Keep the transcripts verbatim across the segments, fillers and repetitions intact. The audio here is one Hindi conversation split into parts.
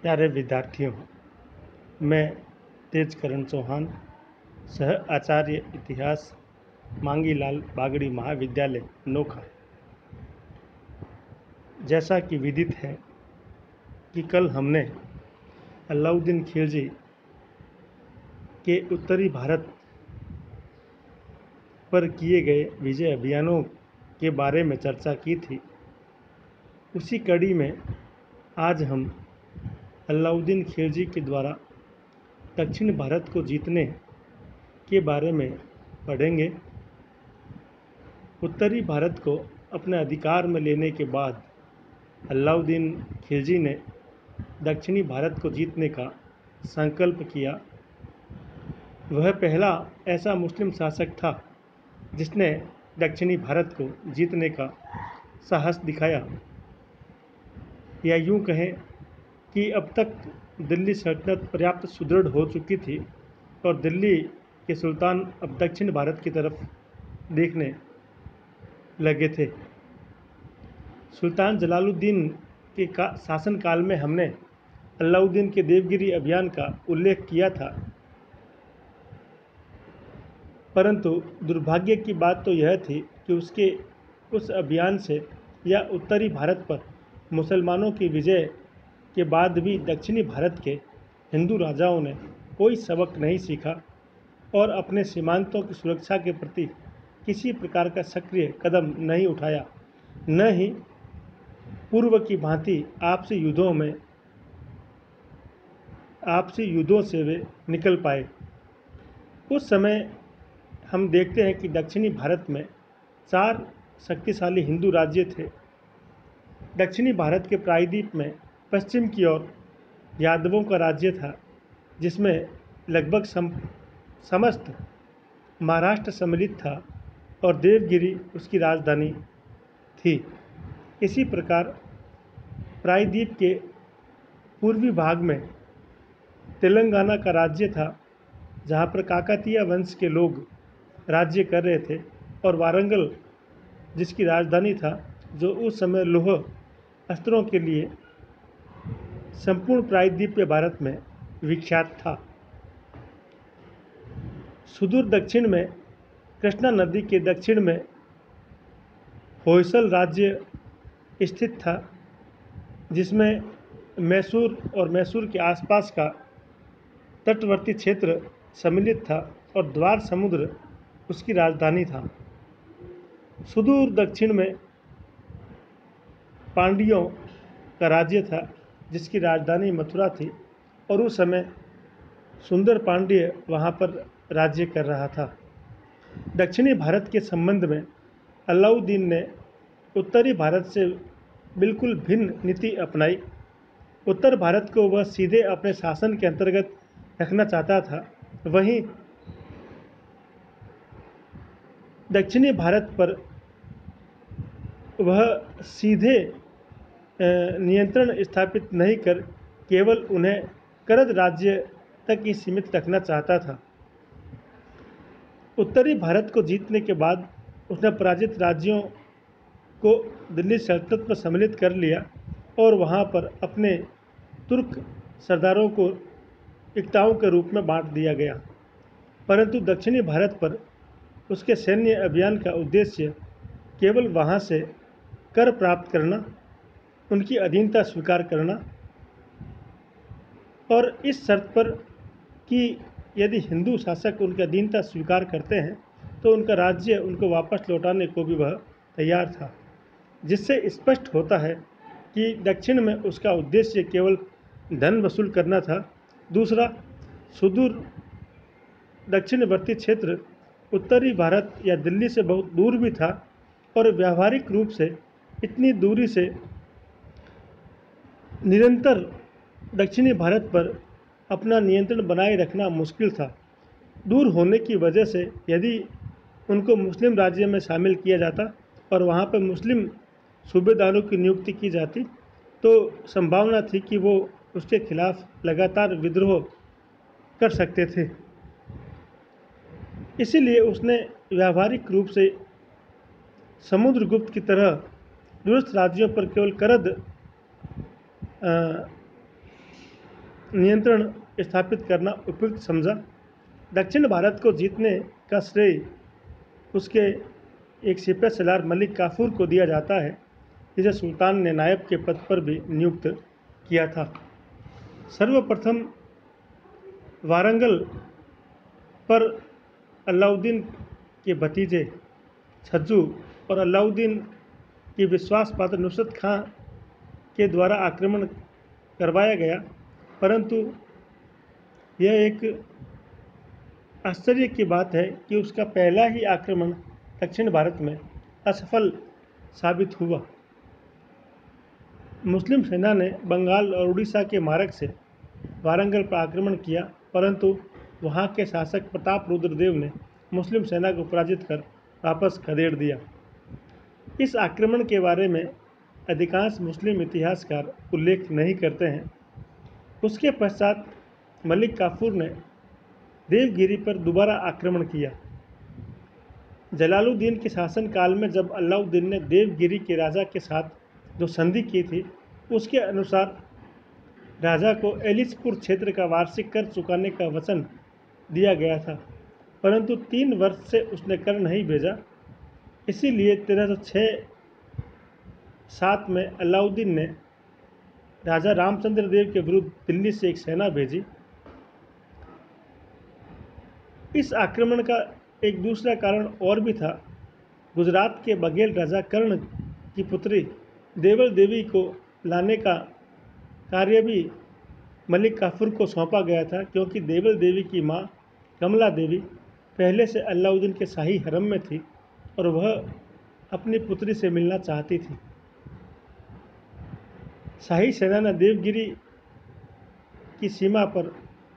प्यारे विद्यार्थियों, मैं तेजकरण चौहान, सह आचार्य इतिहास, मांगीलाल बागड़ी महाविद्यालय नोखा। जैसा कि विदित है कि कल हमने अलाउद्दीन खिलजी के उत्तरी भारत पर किए गए विजय अभियानों के बारे में चर्चा की थी। उसी कड़ी में आज हम अलाउद्दीन खिलजी के द्वारा दक्षिण भारत को जीतने के बारे में पढ़ेंगे। उत्तरी भारत को अपने अधिकार में लेने के बाद अलाउद्दीन खिलजी ने दक्षिणी भारत को जीतने का संकल्प किया। वह पहला ऐसा मुस्लिम शासक था जिसने दक्षिणी भारत को जीतने का साहस दिखाया। या यूँ कहें कि अब तक दिल्ली सल्तनत पर्याप्त सुदृढ़ हो चुकी थी और दिल्ली के सुल्तान अब दक्षिण भारत की तरफ देखने लगे थे। सुल्तान जलालुद्दीन के का शासनकाल में हमने अलाउद्दीन के देवगिरी अभियान का उल्लेख किया था, परंतु दुर्भाग्य की बात तो यह थी कि उसके उस अभियान से या उत्तरी भारत पर मुसलमानों की विजय के बाद भी दक्षिणी भारत के हिंदू राजाओं ने कोई सबक नहीं सीखा और अपने सीमांतों की सुरक्षा के प्रति किसी प्रकार का सक्रिय कदम नहीं उठाया। न ही पूर्व की भांति आपसी युद्धों में आपसी युद्धों से वे निकल पाए। उस समय हम देखते हैं कि दक्षिणी भारत में चार शक्तिशाली हिंदू राज्य थे। दक्षिणी भारत के प्रायद्वीप में पश्चिम की ओर यादवों का राज्य था, जिसमें लगभग सम, समस्त महाराष्ट्र सम्मिलित था और देवगिरी उसकी राजधानी थी। इसी प्रकार प्रायद्वीप के पूर्वी भाग में तेलंगाना का राज्य था, जहाँ पर काकतीय वंश के लोग राज्य कर रहे थे, और वारंगल जिसकी राजधानी था, जो उस समय लौह अस्त्रों के लिए संपूर्ण प्रायद्वीपीय भारत में विख्यात था। सुदूर दक्षिण में कृष्णा नदी के दक्षिण में होयसल राज्य स्थित था, जिसमें मैसूर और मैसूर के आसपास का तटवर्ती क्षेत्र सम्मिलित था और द्वार समुद्र उसकी राजधानी था। सुदूर दक्षिण में पांड्यों का राज्य था, जिसकी राजधानी मथुरा थी और उस समय सुंदर पांड्य वहाँ पर राज्य कर रहा था। दक्षिणी भारत के संबंध में अलाउद्दीन ने उत्तरी भारत से बिल्कुल भिन्न नीति अपनाई। उत्तर भारत को वह सीधे अपने शासन के अंतर्गत रखना चाहता था, वहीं दक्षिणी भारत पर वह सीधे नियंत्रण स्थापित नहीं कर केवल उन्हें करद राज्य तक ही सीमित रखना चाहता था। उत्तरी भारत को जीतने के बाद उसने पराजित राज्यों को दिल्ली सल्तनत में सम्मिलित कर लिया और वहाँ पर अपने तुर्क सरदारों को इक्ताओं के रूप में बांट दिया गया। परंतु दक्षिणी भारत पर उसके सैन्य अभियान का उद्देश्य केवल वहाँ से कर प्राप्त करना, उनकी अधीनता स्वीकार करना, और इस शर्त पर कि यदि हिंदू शासक उनकी अधीनता स्वीकार करते हैं तो उनका राज्य उनको वापस लौटाने को भी वह तैयार था। जिससे स्पष्ट होता है कि दक्षिण में उसका उद्देश्य केवल धन वसूल करना था। दूसरा, सुदूर दक्षिणवर्ती क्षेत्र उत्तरी भारत या दिल्ली से बहुत दूर भी था और व्यावहारिक रूप से इतनी दूरी से निरंतर दक्षिणी भारत पर अपना नियंत्रण बनाए रखना मुश्किल था। दूर होने की वजह से यदि उनको मुस्लिम राज्य में शामिल किया जाता और वहाँ पर मुस्लिम सूबेदारों की नियुक्ति की जाती तो संभावना थी कि वो उसके खिलाफ लगातार विद्रोह कर सकते थे। इसीलिए उसने व्यावहारिक रूप से समुद्रगुप्त की तरह दूरस्थ राज्यों पर केवल करद नियंत्रण स्थापित करना उपयुक्त समझा। दक्षिण भारत को जीतने का श्रेय उसके एक सिपह सलार मलिक काफूर को दिया जाता है, जिसे सुल्तान ने नायब के पद पर भी नियुक्त किया था। सर्वप्रथम वारंगल पर अलाउद्दीन के भतीजे छज्जू और अलाउद्दीन की विश्वास पात्र नुसरत खां के द्वारा आक्रमण करवाया गया, परंतु यह एक आश्चर्य की बात है कि उसका पहला ही आक्रमण दक्षिण भारत में असफल साबित हुआ। मुस्लिम सेना ने बंगाल और उड़ीसा के मार्ग से वारंगल पर आक्रमण किया, परंतु वहां के शासक प्रताप रुद्रदेव ने मुस्लिम सेना को पराजित कर वापस खदेड़ दिया। इस आक्रमण के बारे में अधिकांश मुस्लिम इतिहासकार उल्लेख नहीं करते हैं। उसके पश्चात मलिक काफूर ने देवगिरी पर दोबारा आक्रमण किया। जलालुद्दीन के शासनकाल में जब अलाउद्दीन ने देवगिरी के राजा के साथ जो संधि की थी, उसके अनुसार राजा को एलिसपुर क्षेत्र का वार्षिक कर चुकाने का वचन दिया गया था, परंतु तीन वर्ष से उसने कर नहीं भेजा। इसीलिए तेरह सौ छः सात में अलाउद्दीन ने राजा रामचंद्र देव के विरुद्ध दिल्ली से एक सेना भेजी। इस आक्रमण का एक दूसरा कारण और भी था। गुजरात के बघेल राजा कर्ण की पुत्री देवल देवी को लाने का कार्य भी मलिक काफूर को सौंपा गया था, क्योंकि देवल देवी की मां कमला देवी पहले से अलाउद्दीन के शाही हरम में थी और वह अपनी पुत्री से मिलना चाहती थी। शाही सेना ने देवगिरी की सीमा पर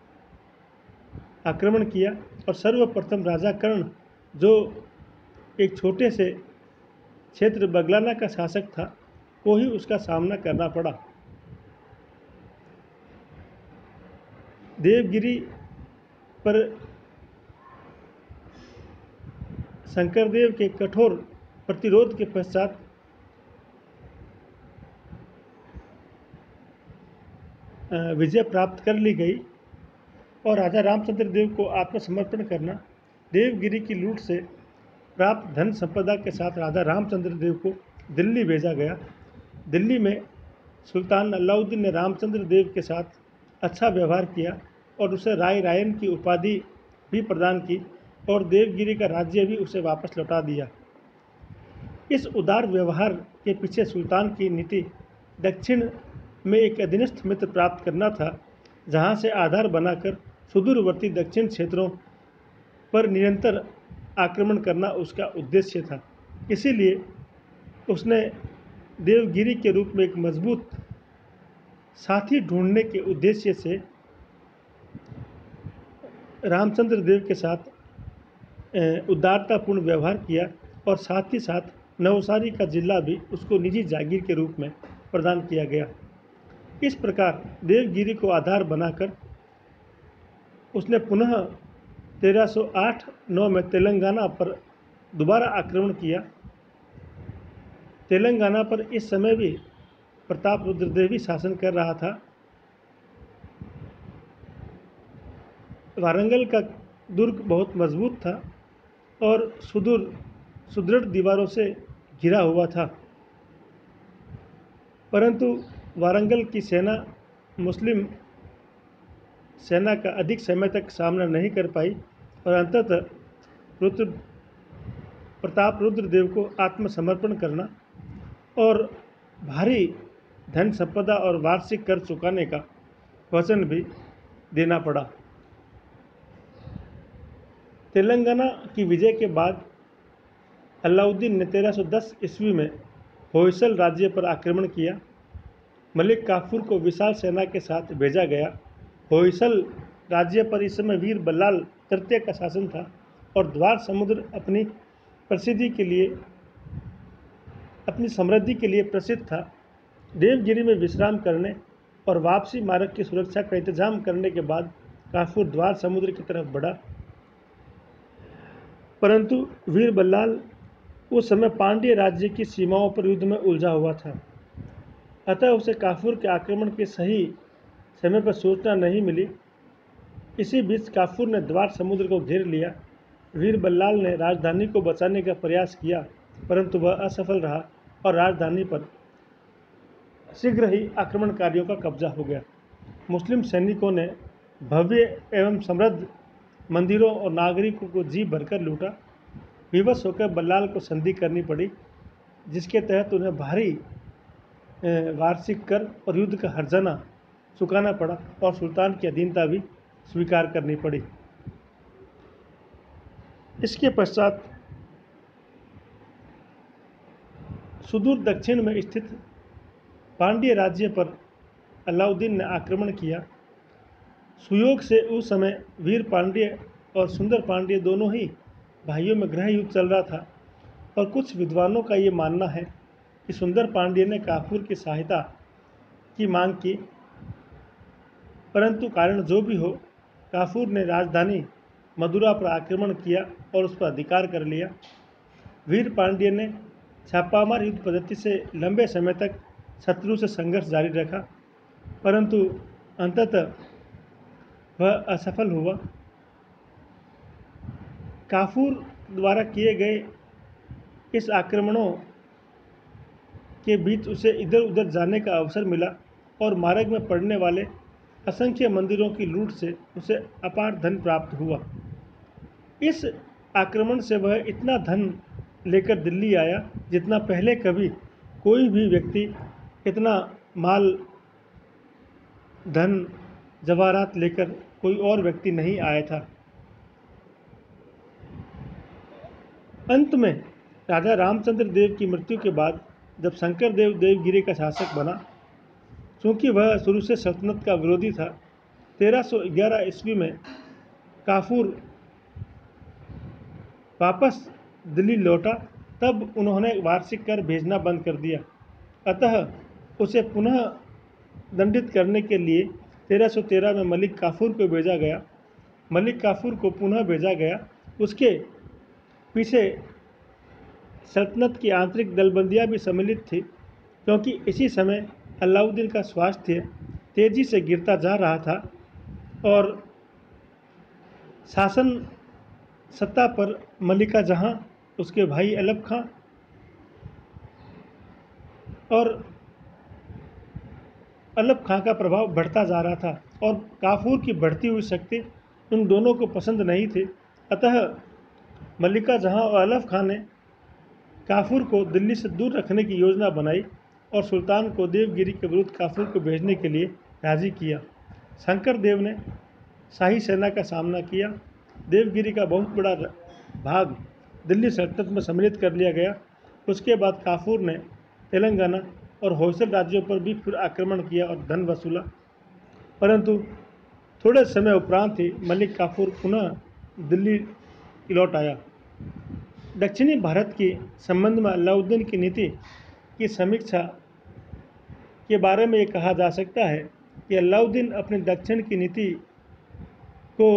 आक्रमण किया और सर्वप्रथम राजा कर्ण, जो एक छोटे से क्षेत्र बगलाना का शासक था, को ही उसका सामना करना पड़ा। देवगिरी पर शंकरदेव के कठोर प्रतिरोध के पश्चात विजय प्राप्त कर ली गई और राजा रामचंद्र देव को आत्मसमर्पण करना, देवगिरी की लूट से प्राप्त धन संपदा के साथ राजा रामचंद्र देव को दिल्ली भेजा गया। दिल्ली में सुल्तान अलाउद्दीन ने रामचंद्र देव के साथ अच्छा व्यवहार किया और उसे राय रायन की उपाधि भी प्रदान की और देवगिरी का राज्य भी उसे वापस लौटा दिया। इस उदार व्यवहार के पीछे सुल्तान की नीति दक्षिण में एक अधीनस्थ मित्र प्राप्त करना था, जहां से आधार बनाकर सुदूरवर्ती दक्षिण क्षेत्रों पर निरंतर आक्रमण करना उसका उद्देश्य था। इसीलिए उसने देवगिरी के रूप में एक मजबूत साथी ढूंढने के उद्देश्य से रामचंद्र देव के साथ उदारतापूर्ण व्यवहार किया और साथ ही साथ नवसारी का जिला भी उसको निजी जागीर के रूप में प्रदान किया गया। इस प्रकार देवगिरी को आधार बनाकर उसने पुनः तेरह सौ आठ नौ में तेलंगाना पर दोबारा आक्रमण किया। तेलंगाना पर इस समय भी प्रताप रुद्रदेव शासन कर रहा था। वारंगल का दुर्ग बहुत मजबूत था और सुदूर सुदृढ़ दीवारों से घिरा हुआ था, परंतु वारंगल की सेना मुस्लिम सेना का अधिक समय तक सामना नहीं कर पाई और अंततः रुद्र प्रताप रुद्रदेव को आत्मसमर्पण करना और भारी धन संपदा और वार्षिक कर चुकाने का वचन भी देना पड़ा। तेलंगाना की विजय के बाद अलाउद्दीन ने तेरह सौ दस ईस्वी में होयसल राज्य पर आक्रमण किया। मलिक काफूर को विशाल सेना के साथ भेजा गया। होयसल राज्य पर इस समय वीर बल्लाल तृतीय का शासन था और द्वार समुद्र अपनी प्रसिद्धि के लिए अपनी समृद्धि के लिए प्रसिद्ध था। देवगिरी में विश्राम करने और वापसी मार्ग की सुरक्षा का इंतजाम करने के बाद काफूर द्वार समुद्र की तरफ बढ़ा, परंतु वीर बल्लाल उस समय पांड्य राज्य की सीमाओं पर युद्ध में उलझा हुआ था, अतः उसे काफूर के आक्रमण के सही समय पर सूचना नहीं मिली। इसी बीच काफूर ने द्वार समुद्र को घेर लिया। वीर बल्लाल ने राजधानी को बचाने का प्रयास किया, परंतु वह असफल रहा और राजधानी पर शीघ्र ही आक्रमणकारियों का कब्जा हो गया। मुस्लिम सैनिकों ने भव्य एवं समृद्ध मंदिरों और नागरिकों को जी भरकर लूटा। विवश होकर बल्लाल को संधि करनी पड़ी, जिसके तहत उन्हें भारी वार्षिक कर और युद्ध का हर्जाना चुकाना पड़ा और सुल्तान की अधीनता भी स्वीकार करनी पड़ी। इसके पश्चात सुदूर दक्षिण में स्थित पांड्य राज्य पर अलाउद्दीन ने आक्रमण किया। सुयोग से उस समय वीर पांड्य और सुंदर पांड्य दोनों ही भाइयों में गृह युद्ध चल रहा था और कुछ विद्वानों का ये मानना है कि सुंदर पांड्य ने काफूर की सहायता की मांग की, परंतु कारण जो भी हो, काफूर ने राजधानी मदुरा पर आक्रमण किया और उस पर अधिकार कर लिया। वीर पांड्य ने छापामार युद्ध पद्धति से लंबे समय तक शत्रु से संघर्ष जारी रखा, परंतु अंततः वह असफल हुआ। काफूर द्वारा किए गए इस आक्रमणों के बीच उसे इधर उधर जाने का अवसर मिला और मार्ग में पड़ने वाले असंख्य मंदिरों की लूट से उसे अपार धन प्राप्त हुआ। इस आक्रमण से वह इतना धन लेकर दिल्ली आया जितना पहले कभी कोई भी व्यक्ति इतना माल, धन, जवाहरात लेकर कोई और व्यक्ति नहीं आया था। अंत में राजा रामचंद्र देव की मृत्यु के बाद जब शंकर देव देवगिरी का शासक बना, चूँकि वह शुरू से सल्तनत का विरोधी था, तेरह सौ ग्यारह ईस्वी में काफूर वापस दिल्ली लौटा, तब उन्होंने वार्षिक कर भेजना बंद कर दिया। अतः उसे पुनः दंडित करने के लिए तेरह सौ तेरह में मलिक काफूर को भेजा गया। मलिक काफूर को पुनः भेजा गया। उसके पीछे सल्तनत की आंतरिक दलबंदियां भी सम्मिलित थी, क्योंकि इसी समय अलाउद्दीन का स्वास्थ्य तेजी से गिरता जा रहा था और शासन सत्ता पर मलिका जहां, उसके भाई अलप खां और अलप खां का प्रभाव बढ़ता जा रहा था और काफूर की बढ़ती हुई शक्ति उन दोनों को पसंद नहीं थी। अतः मलिका जहां और अलप खां ने काफूर को दिल्ली से दूर रखने की योजना बनाई और सुल्तान को देवगिरी के विरुद्ध काफूर को भेजने के लिए राजी किया। शंकर देव ने शाही सेना का सामना किया। देवगिरी का बहुत बड़ा भाग दिल्ली सल्तनत में सम्मिलित कर लिया गया। उसके बाद काफूर ने तेलंगाना और होयसल राज्यों पर भी फिर आक्रमण किया और धन वसूला, परंतु थोड़े समय उपरांत ही मलिक काफूर पुनः दिल्ली लौट आया। दक्षिणी भारत के संबंध में अलाउद्दीन की नीति की समीक्षा के बारे में ये कहा जा सकता है कि अलाउद्दीन अपने दक्षिण की नीति को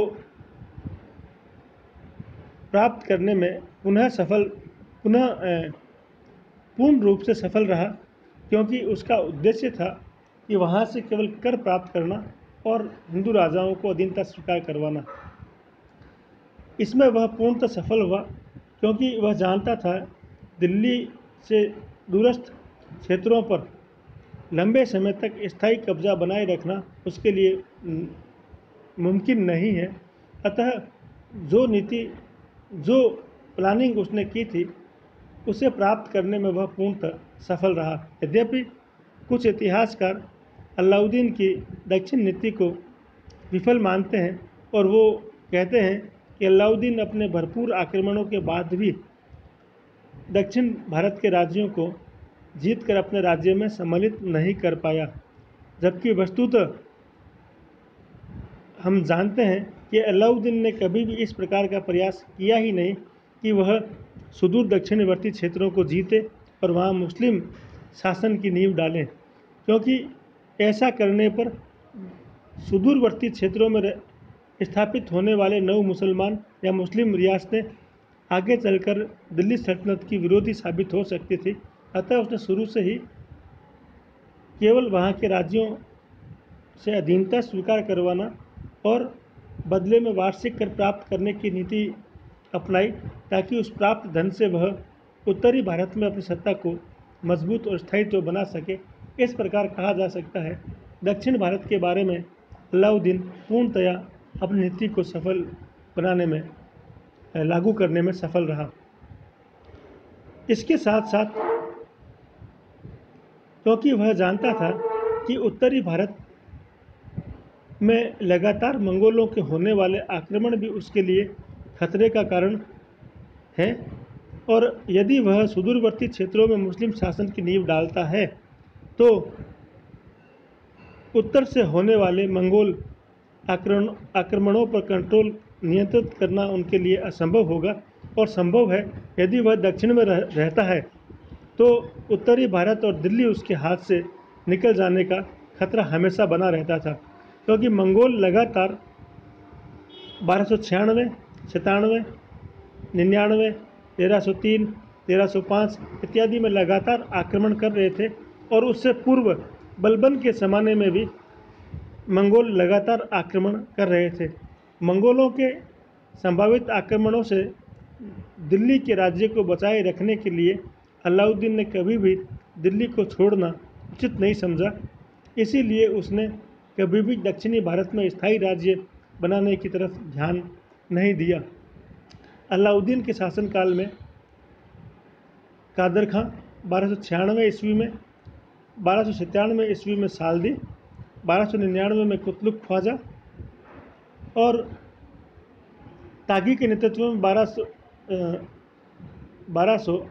प्राप्त करने में पुनः सफल पुनः पूर्ण रूप से सफल रहा, क्योंकि उसका उद्देश्य था कि वहाँ से केवल कर प्राप्त करना और हिंदू राजाओं को अधीनता स्वीकार करवाना। इसमें वह पूर्णतः सफल हुआ, क्योंकि वह जानता था दिल्ली से दूरस्थ क्षेत्रों पर लंबे समय तक स्थायी कब्जा बनाए रखना उसके लिए मुमकिन नहीं है। अतः जो नीति, जो प्लानिंग उसने की थी, उसे प्राप्त करने में वह पूर्णतः सफल रहा। यद्यपि कुछ इतिहासकार अलाउद्दीन की दक्षिण नीति को विफल मानते हैं और वो कहते हैं कि अलाउद्दीन अपने भरपूर आक्रमणों के बाद भी दक्षिण भारत के राज्यों को जीतकर अपने राज्य में सम्मिलित नहीं कर पाया, जबकि वस्तुतः हम जानते हैं कि अलाउद्दीन ने कभी भी इस प्रकार का प्रयास किया ही नहीं कि वह सुदूर दक्षिणवर्ती क्षेत्रों को जीते और वहाँ मुस्लिम शासन की नींव डालें, क्योंकि ऐसा करने पर सुदूरवर्ती क्षेत्रों में स्थापित होने वाले नव मुसलमान या मुस्लिम रियासतें आगे चलकर दिल्ली सल्तनत की विरोधी साबित हो सकती थी। अतः उसने शुरू से ही केवल वहाँ के राज्यों से अधीनता स्वीकार करवाना और बदले में वार्षिक कर प्राप्त करने की नीति अपनाई, ताकि उस प्राप्त धन से वह उत्तरी भारत में अपनी सत्ता को मजबूत और स्थायित्व बना सके। इस प्रकार कहा जा सकता है, दक्षिण भारत के बारे में अलाउद्दीन पूर्णतया अपनी नीति को सफल बनाने में, लागू करने में सफल रहा। इसके साथ साथ क्योंकि वह जानता था कि उत्तरी भारत में लगातार मंगोलों के होने वाले आक्रमण भी उसके लिए खतरे का कारण है, और यदि वह सुदूरवर्ती क्षेत्रों में मुस्लिम शासन की नींव डालता है तो उत्तर से होने वाले मंगोल आक्रमण आक्रमणों पर कंट्रोल नियंत्रित करना उनके लिए असंभव होगा। और संभव है, यदि वह दक्षिण में रह, रहता है तो उत्तरी भारत और दिल्ली उसके हाथ से निकल जाने का खतरा हमेशा बना रहता था, क्योंकि मंगोल लगातार बारह सौ छियानवे, सतानवे, निन्यानवे, तेरह सौ तीन, तेरह सौ पाँच इत्यादि में लगातार आक्रमण कर रहे थे, और उससे पूर्व बलबन के ज़माने में भी मंगोल लगातार आक्रमण कर रहे थे। मंगोलों के संभावित आक्रमणों से दिल्ली के राज्य को बचाए रखने के लिए अलाउद्दीन ने कभी भी दिल्ली को छोड़ना उचित नहीं समझा। इसीलिए उसने कभी भी दक्षिणी भारत में स्थायी राज्य बनाने की तरफ ध्यान नहीं दिया। अलाउद्दीन के शासनकाल में कादर खां बारह सौ छियानवे ईस्वी में, बारह सौ सत्तानवे ईस्वी में सालदी, बारह सौ निन्यानवे में कुतलुक ख्वाजा और तागी के नेतृत्व में बारह सौ बारह सौ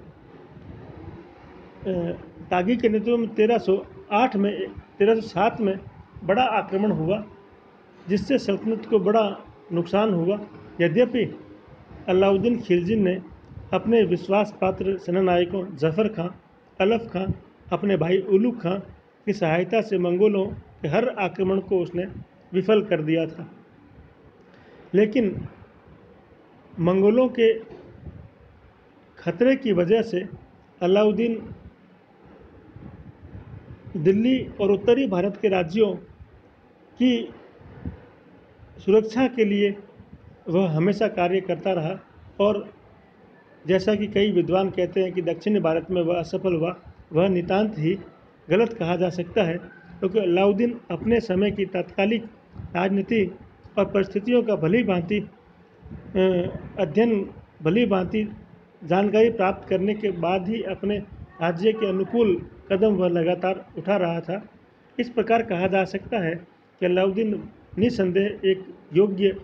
तागी के नेतृत्व में तेरह सौ आठ में तेरह सौ सात में बड़ा आक्रमण हुआ, जिससे सल्तनत को बड़ा नुकसान हुआ। यद्यपि अलाउद्दीन खिलजी ने अपने विश्वास पात्र सेनानायकों जफ़र खां, अलफ खां, अपने भाई उलुग खां की सहायता से मंगोलों के हर आक्रमण को उसने विफल कर दिया था। लेकिन मंगोलों के खतरे की वजह से अलाउद्दीन दिल्ली और उत्तरी भारत के राज्यों की सुरक्षा के लिए वह हमेशा कार्य करता रहा, और जैसा कि कई विद्वान कहते हैं कि दक्षिणी भारत में वह असफल हुआ, वह नितांत ही गलत कहा जा सकता है, क्योंकि तो अलाउद्दीन अपने समय की तात्कालिक राजनीति और परिस्थितियों का भली भांति अध्ययन भली भांति जानकारी प्राप्त करने के बाद ही अपने राज्य के अनुकूल कदम वह लगातार उठा रहा था। इस प्रकार कहा जा सकता है कि अलाउद्दीन निस्संदेह एक योग्य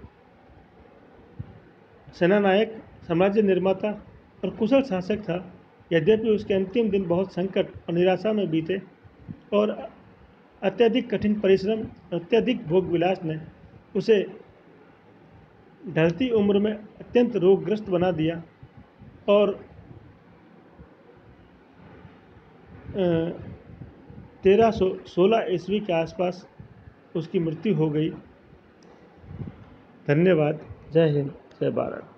सेनानायक, साम्राज्य निर्माता और कुशल शासक था। यद्यपि उसके अंतिम दिन बहुत संकट और निराशा में बीते, और अत्यधिक कठिन परिश्रम, अत्यधिक भोग विलास ने उसे ढलती उम्र में अत्यंत रोगग्रस्त बना दिया, और तेरह सौ सोलह ईस्वी के आसपास उसकी मृत्यु हो गई। धन्यवाद। जय हिंद, जय भारत।